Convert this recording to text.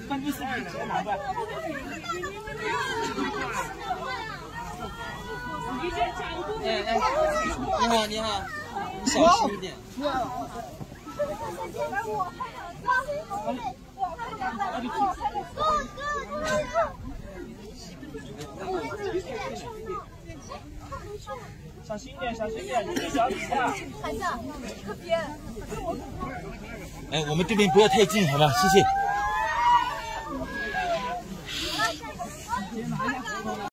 分之12的拿过来。你好，你好，你小心一点。小心一点，小心一点，这是小李啊！孩子，这边。哎，我们这边不要太近，好吧？谢谢。